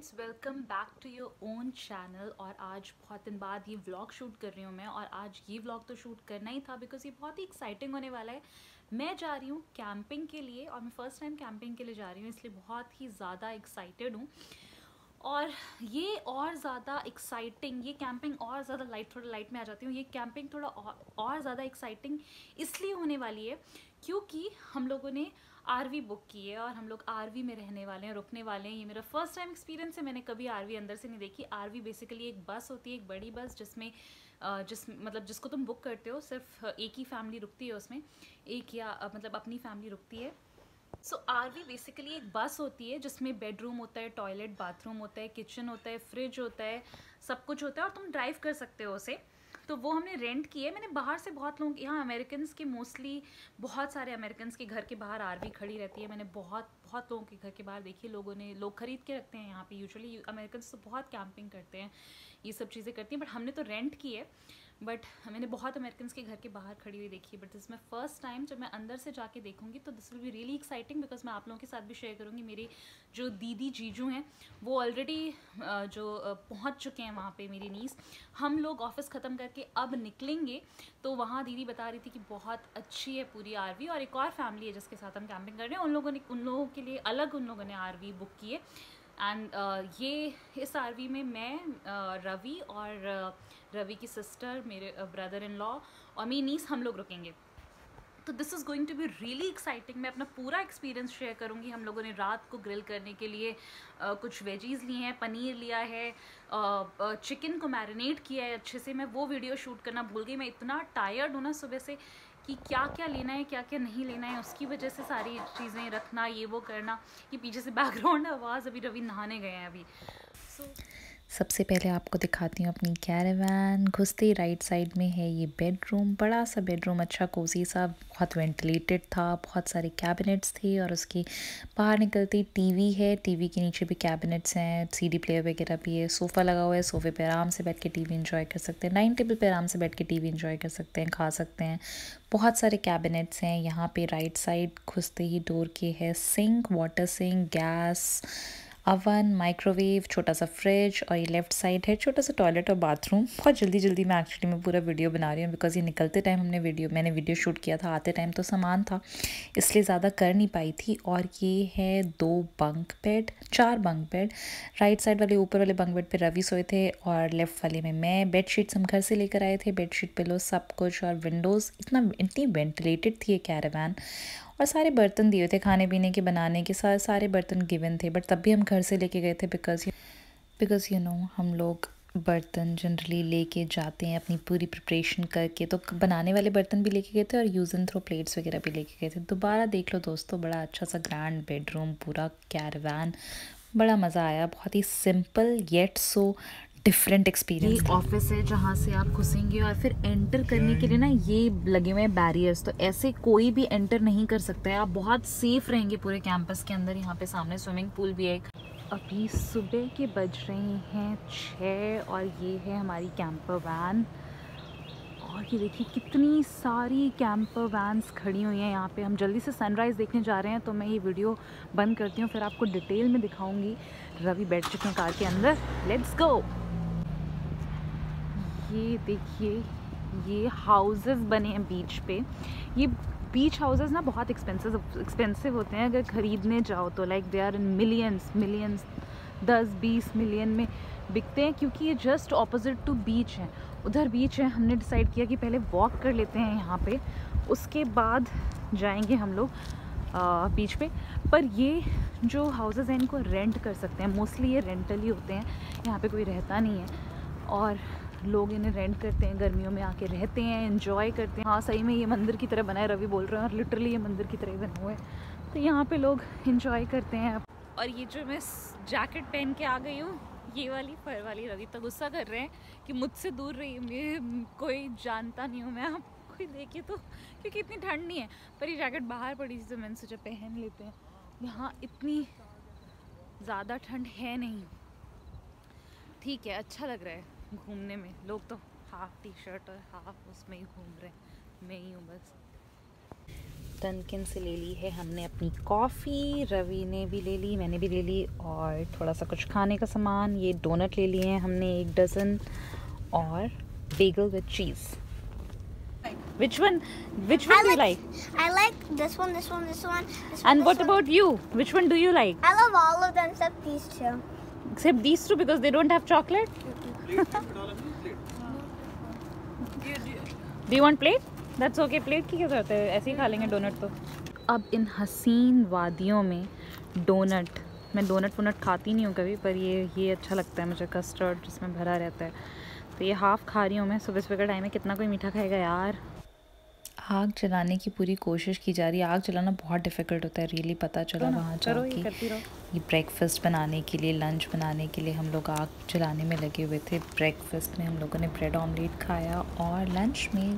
Friends, welcome back to your own channel. और आज बहुत दिन बाद ये व्लॉग शूट कर रही हूँ मैं। और आज ये व्लॉग तो शूट करना ही था बिकॉज ये बहुत ही एक्साइटिंग होने वाला है। मैं जा रही हूँ कैंपिंग के लिए और मैं फ़र्स्ट टाइम कैंपिंग के लिए जा रही हूँ, इसलिए बहुत ही ज़्यादा एक्साइटेड हूँ। और ये और ज़्यादा एक्साइटिंग, ये कैंपिंग और ज़्यादा थोड़ा लाइट में आ जाती हूँ। ये कैंपिंग थोड़ा और ज़्यादा एक्साइटिंग इसलिए होने वाली है क्योंकि हम लोगों ने आरवी बुक की है और हम लोग आरवी में रहने वाले हैं, रुकने वाले हैं। ये मेरा फर्स्ट टाइम एक्सपीरियंस है, मैंने कभी आरवी अंदर से नहीं देखी। आरवी बेसिकली एक बस होती है, एक बड़ी बस जिसमें जिसको तुम बुक करते हो, सिर्फ एक ही फैमिली रुकती है उसमें, एक या अपनी फैमिली रुकती है। सो आरवी बेसिकली एक बस होती है जिसमें बेडरूम होता है, टॉयलेट, बाथरूम होता है, किचन होता है, फ्रिज होता है, सब कुछ होता है और तुम ड्राइव कर सकते हो उसे। तो वो हमने रेंट की है। मैंने बाहर से बहुत लोग, यहाँ अमेरिकन्स के मोस्टली बहुत सारे अमेरिकन्स के घर के बाहर आरवी खड़ी रहती है। मैंने बहुत बहुत लोगों के घर के बाहर देखी, लोग खरीद के रखते हैं यहाँ पे। यूजुअली अमेरिकन्स तो बहुत कैंपिंग करते हैं, ये सब चीज़ें करती हैं, बट हमने तो रेंट की है। बट मैंने बहुत अमेरिकन्स के घर के बाहर खड़ी हुई देखी है। But this my first time, जब मैं अंदर से जाके देखूंगी तो this will be really exciting because मैं आप लोगों के साथ भी शेयर करूंगी। मेरी जो दीदी जीजू हैं वो ऑलरेडी पहुंच चुके हैं वहाँ पे, मेरी नीस। हम लोग ऑफिस ख़त्म करके अब निकलेंगे, तो वहाँ दीदी बता रही थी कि बहुत अच्छी है पूरी आरवी। और एक और फैमिली है जिसके साथ हम कैंपिंग कर रहे हैं, उन लोगों के लिए अलग उन लोगों ने आरवी बुक की है। एंड ये इस आरवी में मैं, रवि और रवि की सिस्टर, मेरे ब्रदर इन लॉ और मेरी नीस, हम लोग रुकेंगे। तो this is going to be really exciting. मैं अपना पूरा एक्सपीरियंस शेयर करूँगी। हम लोगों ने रात को ग्रिल करने के लिए कुछ वेजीज़ लिए हैं, पनीर लिया है, चिकन को मैरिनेट किया है अच्छे से। मैं वो वीडियो शूट करना भूल गई। मैं इतना टायर्ड हूँ ना सुबह से कि क्या क्या लेना है, क्या क्या नहीं लेना है, उसकी वजह से सारी चीज़ें रखना, ये वो करना। ये पीछे से बैकग्राउंड आवाज़, अभी रवि नहाने गए हैं अभी। सबसे पहले आपको दिखाती हूँ अपनी कैरावान। घुसते ही राइट साइड में है ये बेडरूम, बड़ा सा बेडरूम, अच्छा कोजी सा, बहुत वेंटिलेटेड था, बहुत सारे कैबिनेट्स थे। और उसके बाहर निकलते ही टीवी है, टीवी के नीचे भी कैबिनेट्स हैं, सीडी प्लेयर वगैरह भी है, सोफ़ा लगा हुआ है, सोफ़े पे आराम से बैठ के टीवी एंजॉय कर सकते हैं, डाइनिंग टेबल पे आराम से बैठ के टीवी एंजॉय कर सकते हैं, खा सकते हैं। बहुत सारे कैबिनेट्स हैं यहाँ पे। राइट साइड घुसते ही डोर के है sink, water sink, gas, oven, microwave, छोटा सा फ्रिज। और ये लेफ़्ट साइड है छोटा सा टॉयलेट और बाथरूम। बहुत जल्दी मैं पूरा वीडियो बना रही हूँ बिकॉज़ ये निकलते टाइम मैंने वीडियो शूट किया था, आते टाइम तो सामान था इसलिए ज़्यादा कर नहीं पाई थी। और ये है 4 बंक बेड। राइट साइड वाले ऊपर वाले बंक बेड पे रवि सोए थे और लेफ़्ट वाले में मैं। बेडशीट्स हम घर से लेकर आए थे, बेडशीट पिलो सब कुछ। और विंडोज़ इतनी वेंटिलेटेड थी ये कैरावान। और सारे बर्तन दिए थे खाने पीने के, बनाने के, सारे बर्तन गिवन थे, बट तब भी हम घर से लेके गए थे बिकॉज़ यू नो हम लोग बर्तन जनरली लेके जाते हैं अपनी पूरी प्रिपरेशन करके। तो बनाने वाले बर्तन भी लेके गए थे और यूज़ एंड थ्रो प्लेट्स वगैरह भी लेके गए थे। दोबारा देख लो दोस्तों, बड़ा अच्छा सा ग्रैंड बेडरूम, पूरा कैरावान, बड़ा मज़ा आया। बहुत ही simple yet so different experience. ये ऑफिस है जहाँ से आप घुसेंगे और फिर एंटर करने के लिए ना ये लगे हुए हैं बैरियर्स, तो ऐसे कोई भी एंटर नहीं कर सकता है। आप बहुत सेफ रहेंगे पूरे कैंपस के अंदर। यहाँ पे सामने स्विमिंग पूल भी है। अभी सुबह के बज रहे हैं 6 और ये है हमारी कैंपर वैन। और ये देखिए कितनी सारी कैंपर वैन्स खड़ी हुई हैं यहाँ पे। हम जल्दी से सनराइज़ देखने जा रहे हैं, तो मैं ये वीडियो बंद करती हूँ, फिर आपको डिटेल में दिखाऊंगी। रवि बैठ चुके हैं कार के अंदर, लेट्स गो। ये देखिए, ये हाउसेस बने हैं बीच पे। ये बीच हाउसेस ना बहुत एक्सपेंसिव होते हैं अगर ख़रीदने जाओ तो। Like they are in millions 10-20 million में बिकते हैं, क्योंकि ये जस्ट ऑपोजिट टू बीच है। उधर बीच है, हमने डिसाइड किया कि पहले वॉक कर लेते हैं यहाँ पे, उसके बाद जाएंगे हम लोग बीच पे। पर ये जो हाउसेस हैं इनको रेंट कर सकते हैं, मोस्टली ये रेंटल ही होते हैं, यहाँ पे कोई रहता नहीं है। और लोग इन्हें रेंट करते हैं, गर्मियों में आके रहते हैं, एंजॉय करते हैं। हाँ सही में ये मंदिर की तरह बना है, रवि बोल रहे हैं, और लिटरली ये मंदिर की तरह ही बना हुआ है। तो यहाँ पे लोग एंजॉय करते हैं। और ये जो मैं जैकेट पहन के आ गई हूँ, ये वाली फर वाली, रवि तो गुस्सा कर रहे हैं कि मुझसे दूर रही, मैं कोई जानता नहीं हूँ मैं, आप कोई देखे तो, क्योंकि इतनी ठंड नहीं है। पर ये जैकेट बाहर पड़ी थी तो मैंने सोचा पहन लेते हैं। यहाँ इतनी ज़्यादा ठंड है नहीं, ठीक है, अच्छा लग रहा है घूमने में। लोग तो हाफ टी शर्ट और हाफ उसमें ही घूम रहे हैं, मैं ही हूँ बस। डंकिन से ले ली है हमने अपनी कॉफ़ी, रवि ने भी ले ली, मैंने भी ले ली, और थोड़ा सा कुछ खाने का सामान। ये डोनट ले लिए हैं हमने 1 डज़न, और bagel with cheese. Which one do you like? I like this one, this one, this one. And what about you? Which one do you like? I love all of them except these two. Except these two because they don't have chocolate? Do you want plate? That's okay. Plate की क्या जरूरत है? ऐसे ही खा लेंगे donut तो। अब इन हसीन वादियों में डोनट, मैं डोनट वोनट खाती नहीं हूँ कभी, पर ये अच्छा लगता है मुझे, कस्टर्ड जिसमें भरा रहता है। तो ये हाफ़ खा रही हूँ मैं। सुबह का टाइम है, कितना कोई मीठा खाएगा यार। आग जलाने की पूरी कोशिश की जा रही है। आग जलाना बहुत डिफ़िकल्ट होता है, रियली पता चला वहाँ जाके। ये ब्रेकफास्ट बनाने के लिए, लंच बनाने के लिए हम लोग आग जलाने में लगे हुए थे। ब्रेकफास्ट में हम लोगों ने ब्रेड ऑमलेट खाया, और लंच में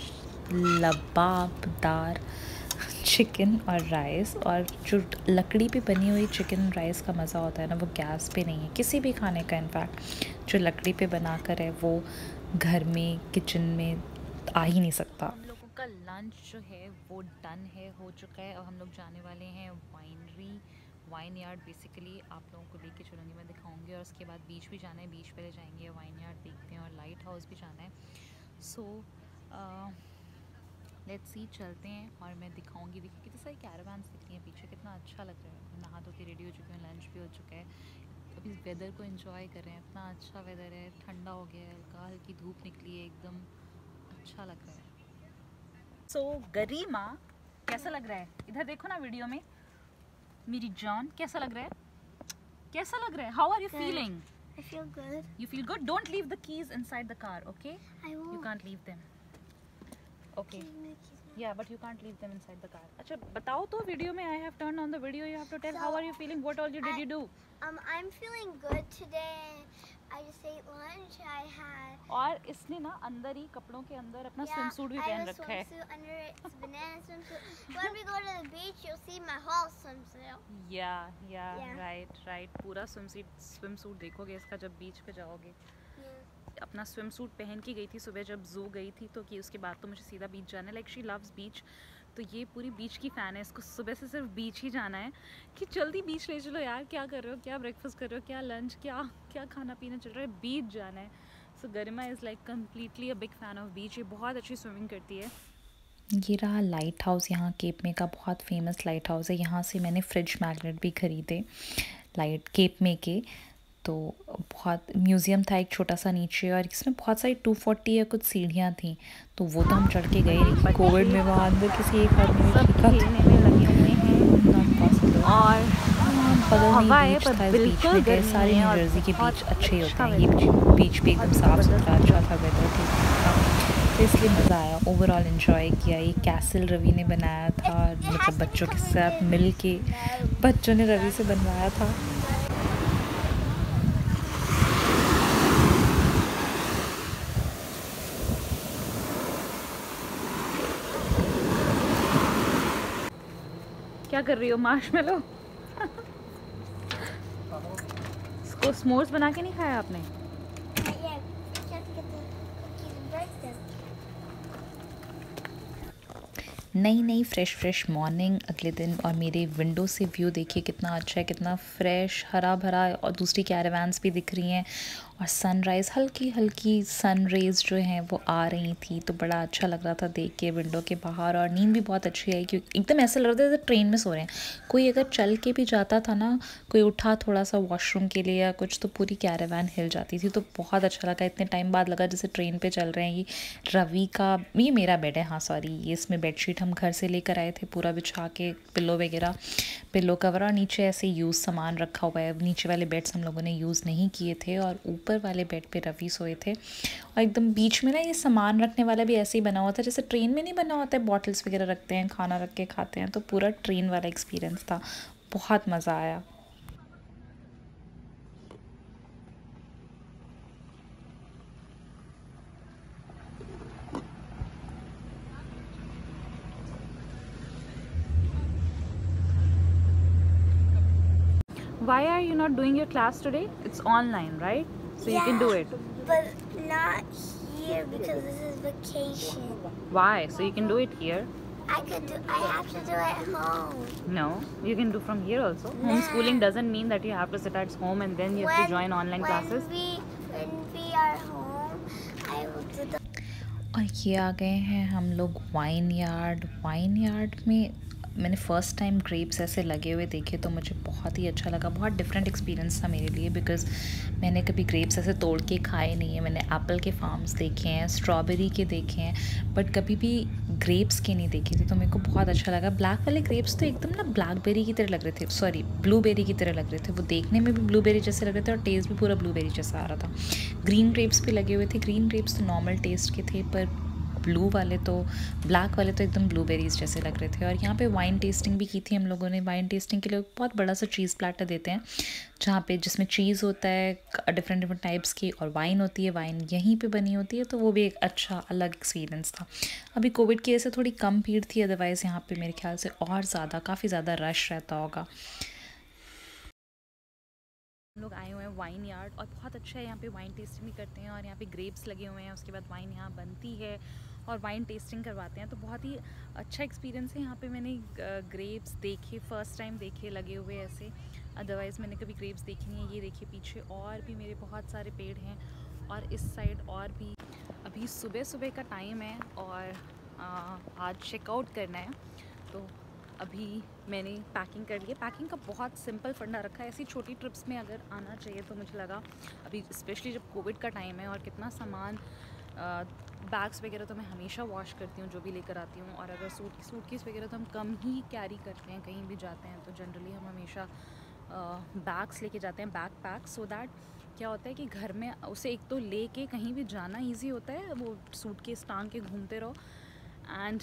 लबाबदार चिकन और राइस। और जो लकड़ी पे बनी हुई चिकन राइस का मज़ा होता है ना, वो गैस पे नहीं है किसी भी खाने का। इनफैक्ट जो लकड़ी पे बनाकर है वो घर में किचन में आ ही नहीं सकता। हम लोगों का लंच जो है वो डन है, हो चुका है, और हम लोग जाने वाले हैं वाइन यार्ड। बेसिकली आप लोगों को लेके चलूँगी, मैं दिखाऊंगी, और उसके बाद बीच भी जाना है। बीच पहले जाएंगे, वाइन यार्ड देखते हैं, और लाइट हाउस भी जाना है। सो लेट्स सी, चलते हैं, और मैं दिखाऊंगी। देखिए कितनी सारी कैरावान्स दिख रही हैं पीछे, कितना अच्छा लग रहा है। नहा धो के रेडी हो चुके हैं, लंच भी हो चुका है, अभी वेदर को एंजॉय कर रहे हैं। इतना अच्छा वेदर है, ठंडा हो गया है, हल्का हल्की धूप निकली है, एकदम अच्छा लग रहा है। सो गरिमा, कैसा लग रहा है? इधर देखो ना वीडियो में, मेरी जान, कैसा लग रहा है? कैसा लग रहा है? How are you feeling? I feel good. You feel good? Don't leave the keys inside the car, okay? I won't. You can't leave them. Okay. Yeah, but you can't leave them inside the car. अच्छा बताओ तो video में, I have turned on the video. You have to tell how are you feeling? What all did you do? I'm feeling good today. I just ate lunch. I had. और इसने ना अंदर ही कपड़ोों के अंदर अपना swimsuit भी पहन रखा है। swimsuit under it. It's a banana swimsuit. When we go to the beach, you'll see my whole swimsuit. Yeah, right. पूरा swimsuit देखोगे इसका जब बीच पे जाओगे। अपना स्विम सूट पहन के गई थी सुबह जब ज़ू गई थी, तो कि उसके बाद तो मुझे सीधा बीच जाना है। लाइक शी लव्स बीच, तो ये पूरी बीच की फ़ैन है। इसको सुबह से सिर्फ बीच ही जाना है कि जल्दी बीच ले चलो यार, क्या कर रहे हो, क्या ब्रेकफास्ट कर रहे हो, क्या लंच, क्या खाना पीना चल रहा है, बीच जाना है। So Garima is like completely a big fan of beach. ये बहुत अच्छी स्विमिंग करती है। ये रहा लाइट हाउस, यहाँ केप में का बहुत फेमस लाइट हाउस है। यहाँ से मैंने फ्रिज मैग्नेट भी ख़रीदे लाइट केप में के। तो बहुत म्यूज़ियम था एक छोटा सा नीचे, और इसमें बहुत सारी 240 या कुछ सीढ़ियाँ थी, तो वो तो हम चढ़ के गए नहीं। कोविड में वहाँ अंदर किसी एक आदमी ने ठीक में लगे हुए हैं, और बगल में बीच था, बीच में गए। सारे न्यू जर्सी के बीच अच्छे होते हैं, ये बीच पे एकदम साफ़ सुथरा अच्छा था, वेदर ठीक था, तो इसलिए मज़ा आया। ओवरऑल इन्जॉय किया। ये कैसल रवि ने बनाया था, मतलब बच्चों के साथ मिल के बच्चों ने रवि से बनवाया था। क्या कर रही हो? मार्शमेलो इसको स्मोर्स बना के नहीं खाया आपने? नई फ्रेश मॉर्निंग अगले दिन, और मेरे विंडो से व्यू देखिए कितना अच्छा है, कितना फ्रेश हरा भरा, और दूसरी कैरावान्स भी दिख रही हैं, और सनराइज़ हल्की सन रेज़ जो हैं वो आ रही थी, तो बड़ा अच्छा लग रहा था देख के विंडो के बाहर। और नींद भी बहुत अच्छी आई, क्योंकि एकदम ऐसा लग रहा था जैसे ट्रेन में सो रहे हैं। कोई अगर चल के भी जाता था ना, कोई उठा थोड़ा सा वॉशरूम के लिए या कुछ, तो पूरी कैरावान हिल जाती थी, तो बहुत अच्छा लगा। इतने टाइम बाद लगा जैसे ट्रेन पर चल रहे हैं। ये रवि का, ये मेरा बेड है, हाँ सॉरी, ये इसमें बेडशीट हम घर से लेकर आए थे, पूरा बिछा के, पिल्लो वगैरह, पिल्लो कवर, और नीचे ऐसे यूज़ सामान रखा हुआ है। नीचे वाले बेड्स हम लोगों ने यूज़ नहीं किए थे, और ऊपर वाले बेड पे रवि सोए थे। और एकदम बीच में ना ये सामान रखने वाला भी ऐसे ही बना हुआ था, जैसे ट्रेन में नहीं बना होता है, बॉटल्स वगैरह रखते हैं, खाना रख के खाते हैं, तो पूरा ट्रेन वाला एक्सपीरियंस था। बहुत मज़ा आया। Why are you not doing your class today? It's online, right? So you can do it. But not here because this is vacation. Why? So you can do it here. I have to do it at home. No, you can do from here also. Homeschooling doesn't mean that you have to sit at home and then you have to join online classes. When we are home, I will do the. और ये आ गए हैं हम लोग wine yard में मैंने first time grapes ऐसे लगे हुए देखे तो मुझे बहुत ही अच्छा लगा। बहुत डिफरेंट एक्सपीरियंस था मेरे लिए, बिकॉज़ मैंने कभी ग्रेप्स ऐसे तोड़ के खाए नहीं है। मैंने एप्पल के फार्म्स देखे हैं, स्ट्रॉबेरी के देखे हैं, बट कभी भी ग्रेप्स के नहीं देखे थे, तो मेरे को बहुत अच्छा लगा। ब्लैक वाले ग्रेप्स तो एकदम ना ब्लैकबेरी की तरह लग रहे थे, सॉरी ब्लूबेरी की तरह लग रहे थे। वो देखने में भी ब्लूबेरी जैसे लग रहे थे और टेस्ट भी पूरा ब्लूबेरी जैसा आ रहा था। ग्रीन ग्रेप्स भी लगे हुए थे। ग्रीन ग्रेप्स तो नॉर्मल टेस्ट के थे, पर ब्लैक वाले तो एकदम ब्लूबेरीज जैसे लग रहे थे। और यहाँ पे वाइन टेस्टिंग भी की थी हम लोगों ने। वाइन टेस्टिंग के लिए बहुत बड़ा सा चीज़ प्लेटर देते हैं, जहाँ पे जिसमें चीज़ होता है डिफरेंट टाइप्स की, और वाइन होती है। वाइन यहीं पे बनी होती है, तो वो भी एक अच्छा अलग एक्सपीरियंस था। अभी कोविड की वजह से थोड़ी कम भीड़ थी, अदरवाइज़ यहाँ पे मेरे ख्याल से और ज़्यादा काफ़ी ज़्यादा रश रहता होगा। हम लोग आए हुए हैं वाइन यार्ड, और बहुत अच्छा है यहाँ पे। वाइन टेस्टिंग भी करते हैं और यहाँ पे ग्रेप्स लगे हुए हैं, उसके बाद वाइन यहाँ बनती है और वाइन टेस्टिंग करवाते हैं। तो बहुत ही अच्छा एक्सपीरियंस है। यहाँ पे मैंने ग्रेप्स देखे, फ़र्स्ट टाइम देखे लगे हुए ऐसे, अदरवाइज़ मैंने कभी ग्रेप्स देखी नहीं है। ये देखिए पीछे और भी मेरे बहुत सारे पेड़ हैं, और इस साइड और भी। अभी सुबह का टाइम है और आज चेकआउट करना है, तो अभी मैंने पैकिंग कर ली है। पैकिंग का बहुत सिंपल फंडा रखा है। ऐसी छोटी ट्रिप्स में अगर आना चाहिए तो मुझे लगा, अभी स्पेशली जब कोविड का टाइम है और कितना सामान, बैग्स वगैरह तो मैं हमेशा वॉश करती हूँ जो भी लेकर आती हूँ। और अगर सूटकेस वगैरह तो हम कम ही कैरी करते हैं, कहीं भी जाते हैं तो जनरली हम हमेशा बैग्स लेके जाते हैं, बैक पैक, सो दैट क्या होता है कि घर में उसे एक तो लेके कहीं भी जाना ईजी होता है, वो सूटकेस टांग के घूमते रहो, एंड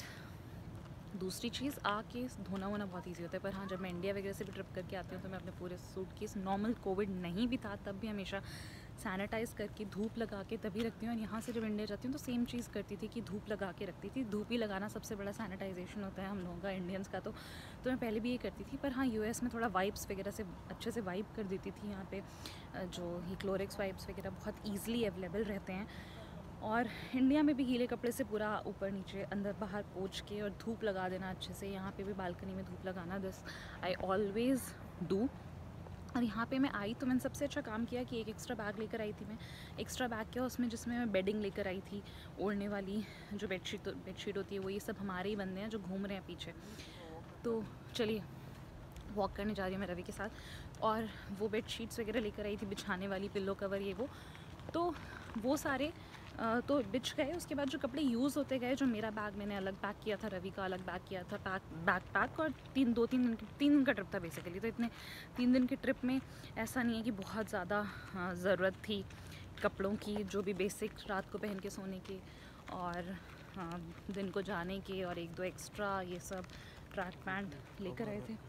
दूसरी चीज़ आके धोना वोना बहुत इजी होता है। पर हाँ, जब मैं इंडिया वगैरह से भी ट्रिप करके आती हूँ तो मैं अपने पूरे सूटकेस, नॉर्मल कोविड नहीं भी था तब भी हमेशा सैनिटाइज़ करके धूप लगा के तभी रखती हूँ। और यहाँ से जब इंडिया जाती हूँ तो सेम चीज़ करती थी कि धूप लगा के रखती थी। धूप ही लगाना सबसे बड़ा सैनिटाइजेशन होता है हम लोगों का, इंडियंस का। तो मैं पहले भी ये करती थी। पर हाँ, यूएस में थोड़ा वाइप्स वगैरह से अच्छे से वाइप कर देती थी। यहाँ पे जो ही क्लोरेक्स वाइप्स वगैरह बहुत ईजिली अवेलेबल रहते हैं। और इंडिया में भी गीले कपड़े से पूरा ऊपर नीचे अंदर बाहर पोंछ के और धूप लगा देना अच्छे से। यहाँ पे भी बालकनी में धूप लगाना, दिस आई ऑलवेज़ डू। और यहाँ पे मैं आई तो मैंने सबसे अच्छा काम किया कि एक एक्स्ट्रा बैग लेकर आई थी मैं। एक्स्ट्रा बैग क्या, उसमें जिसमें मैं बेडिंग लेकर आई थी, ओढ़ने वाली जो बेडशीट होती है, वो ये सब हमारे ही बंदे हैं जो घूम रहे हैं पीछे। तो चलिए, वॉक करने जा रही हूँ मैं रवि के साथ। और वो बेडशीट्स वगैरह लेकर आई थी, बिछाने वाली, पिल्लो कवर, ये वो वो सारे तो बिछ गए। उसके बाद जो कपड़े यूज़ होते गए, जो मेरा बैग मैंने अलग पैक किया था, रवि का अलग बैग किया था, बैकपैक। और 3 दिन का ट्रिप था बेसिकली। तो इतने 3 दिन की ट्रिप में ऐसा नहीं है कि बहुत ज़्यादा ज़रूरत थी कपड़ों की, जो भी बेसिक रात को पहन के सोने की और दिन को जाने के, और 1-2 एक्स्ट्रा ये सब ट्रैक पैंट लेकर आए थे।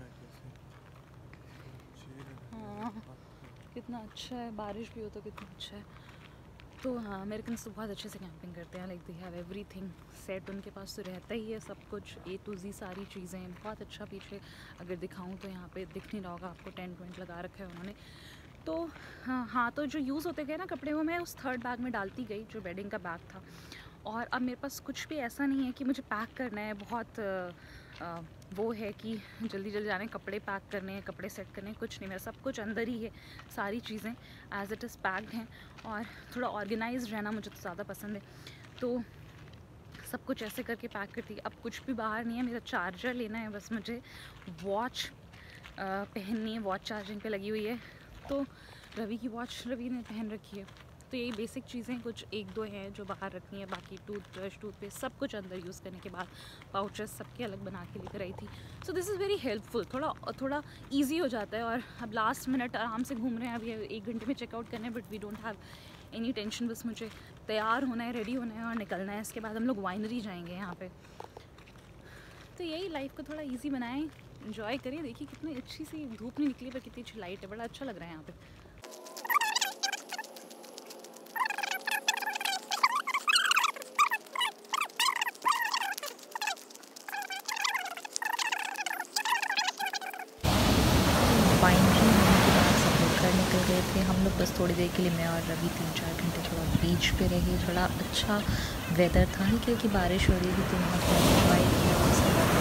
हाँ, कितना अच्छा है, बारिश भी हो तो कितना अच्छा है। तो हाँ, अमेरिकन्स तो बहुत अच्छे से कैंपिंग करते हैं, like they have everything set. उनके पास तो रहता ही है सब कुछ, A to Z सारी चीज़ें। बहुत अच्छा, पीछे अगर दिखाऊं तो यहाँ पे दिख नहीं रहा होगा आपको, टेंट वेंट लगा रखा है उन्होंने। तो हाँ, तो जो यूज़ होते गए ना कपड़े, वो मैं उस 3rd बैग में डालती गई, जो बेडिंग का बैग था। और अब मेरे पास कुछ भी ऐसा नहीं है कि मुझे पैक करना है, बहुत वो है कि जल्दी जाने, कपड़े पैक करने हैं, कपड़े सेट करने हैं, कुछ नहीं। मेरा सब कुछ अंदर ही है, सारी चीज़ें एज इट इज़ पैक्ड हैं। और थोड़ा ऑर्गेनाइज्ड रहना मुझे तो ज़्यादा पसंद है, तो सब कुछ ऐसे करके पैक करती। अब कुछ भी बाहर नहीं है, मेरा चार्जर लेना है बस मुझे, वॉच पहननी है, वॉच चार्जिंग पे लगी हुई है। तो रवि की वॉच रवि ने पहन रखी है। तो यही बेसिक चीज़ें कुछ 1-2 हैं जो बाहर रखनी है, बाकी टूथब्रश, टूथपेस्ट सब कुछ अंदर यूज़ करने के बाद पाउचेस सबके अलग बना के लेकर आई थी। So this is very helpful, थोड़ा ईजी हो जाता है। और अब लास्ट मिनट आराम से घूम रहे हैं, अभी 1 घंटे में चेकआउट करना है, but we don't have any tension. बस मुझे तैयार होना है, रेडी होना है और निकलना है। इसके बाद हम लोग वाइनरी जाएंगे यहाँ पे। तो यही लाइफ को थोड़ा ईजी बनाएं, इन्जॉय करिए। देखिए कितनी अच्छी सी धूप नहीं निकली, पर कितनी अच्छी लाइट है, बड़ा अच्छा लग रहा है यहाँ पे। निकल गए थे हम लोग बस थोड़ी देर के लिए। मैं और रवि 3-4 घंटे थोड़ा बीच पे रहे। थोड़ा अच्छा वेदर था, हल्की हल्की बारिश हो रही थी, तो वहाँ पर एंजॉय किया। उसके बाद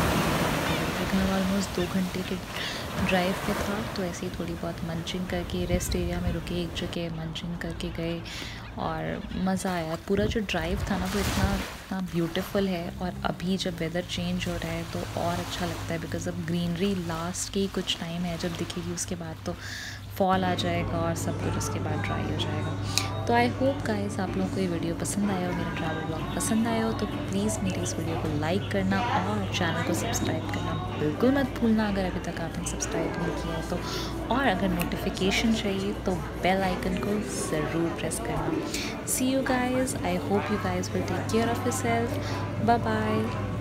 घर ऑलमोस्ट 2 घंटे के ड्राइव पे था, तो ऐसे ही थोड़ी बहुत मंचिंग करके रेस्ट एरिया में रुके, एक जगह मंचिंग करके गए और मज़ा आया। पूरा जो ड्राइव था ना वो इतना ब्यूटीफुल है, और अभी जब वेदर चेंज हो रहा है तो और अच्छा लगता है, बिकॉज़ अब ग्रीनरी लास्ट की कुछ टाइम है जब दिखेगी, उसके बाद तो फॉल आ जाएगा और सब कुछ उसके बाद ड्राई हो जाएगा। तो आई होप गाइस आप लोगों को ये वीडियो पसंद आया हो, मेरा ट्रैवल ब्लॉग पसंद आया हो, तो प्लीज़ मेरी इस वीडियो को लाइक करना और चैनल को सब्सक्राइब करना बिल्कुल मत भूलना अगर अभी तक आपने सब्सक्राइब नहीं किया है तो। और अगर नोटिफिकेशन चाहिए तो बेल आइकन को ज़रूर प्रेस करना। See you guys, I hope you guys will take care of yourself. Bye bye.